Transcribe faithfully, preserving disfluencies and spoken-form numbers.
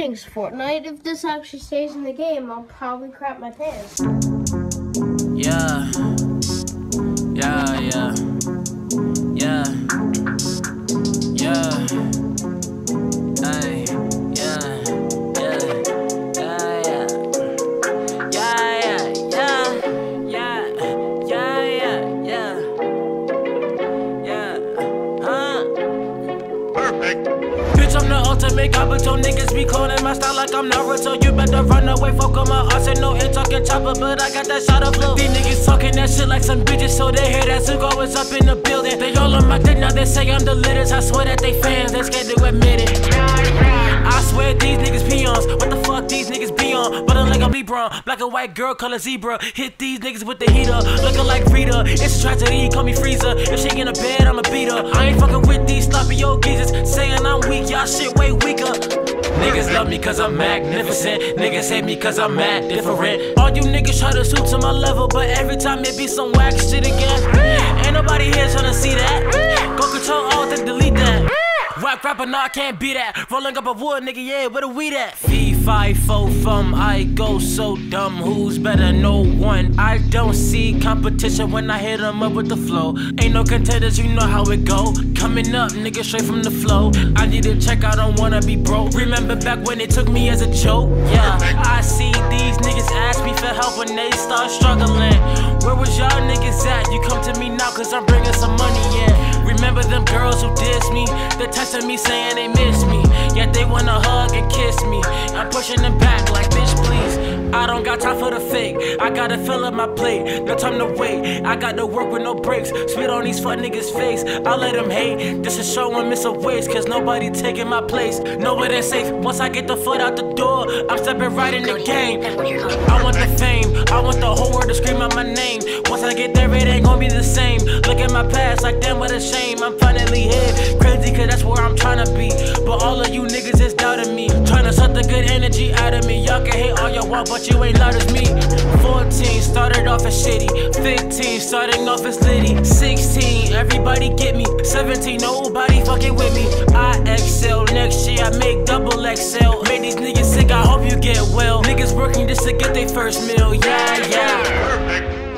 Thanks, Fortnite. If this actually stays in the game, I'll probably crap my pants. Yeah. Yeah, yeah. Yeah. Yeah. Ay, yeah. Yeah. Yeah, yeah. Yeah, yeah. Yeah. Yeah, yeah, yeah. Yeah. Huh? Perfect. Bitch, I'm the ultimate Kabuto. Niggas be calling my style like I'm Naruto. You better run away, fuck on my arsenal. Ain't talking chopper, but I got that shot of flow. These niggas talking that shit like some bitches, so they hear that Zuko is up in the building. They all on my dick, now they say I'm the litters. I swear that they fans, they scared to admit it. I swear these niggas peons. What the fuck these niggas be on? But I'm like I'm LeBron, black and white girl, color zebra. Hit these niggas with the heater, looking like Rita. It's a tragedy, call me Freezer. If she in the bed, I'ma beat her. I ain't fucking with these sloppy old geezers, saying I'm weak, y'all shit way weaker. Niggas love me cause I'm magnificent. Niggas hate me cause I'm mad different. All you niggas try to shoot to my level, but every time it be some whack shit again. Ain't nobody here tryna see that. Go control alt and delete that. Rap rapper, nah, I can't be that. Rolling up a wood, nigga, yeah, where the weed at? Fee, fi, fo, fum, I go so dumb. Who's better? No one. I don't see competition when I hit them up with the flow. Ain't no contenders, you know how it go. Coming up, nigga, straight from the flow. I need to check, I don't wanna be broke. Remember back when it took me as a joke? Yeah, I see these niggas ask me for help when they start struggling. Where was y'all niggas at? You come to me now cause I'm bringing some money, yeah. Remember them girls who diss me? They texting me saying they miss me, yet they wanna hug and kiss me. I'm pushing them back like, bitch, please. I don't got time for the fake, I gotta fill up my plate. No time to wait, I got to work with no breaks. Spit on these fuck niggas' face, I let them hate. This is show them it's a waste, cause nobody taking my place. Nowhere that's safe, once I get the foot out the door, I'm stepping right in the game. I want the fame, I want the whole world to scream out my name. Once I get there, it ain't gonna be the same. Look at my past like damn, what a shame. I'm finally here, crazy cause that's where I'm tryna be. But all of you niggas is doubting me, tryna suck the good energy out of me. Y'all can hate all y'all want, but you ain't loud as me. Fourteen, started off as shitty. Fifteen, starting off as litty. Sixteen, everybody get me. Seventeen, nobody fucking with me. I excel, next year I make double X L. Made these niggas sick, I hope you get well. Niggas working just to get their first meal, yeah, yeah. Perfect.